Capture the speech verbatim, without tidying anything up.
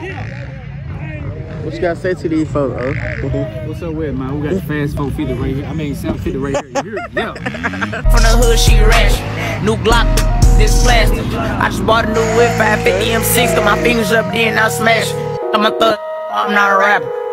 What you gotta say to these folks, oh? What's up with, man? We got fast four fifty right here. I mean, seven fifty right here. You hear it? Yeah. From the hood, she rash. New Glock, this plastic. I just bought a new whip, five fifty M six. Got my fingers up there and I smash. I'm a thug, I'm not a rapper.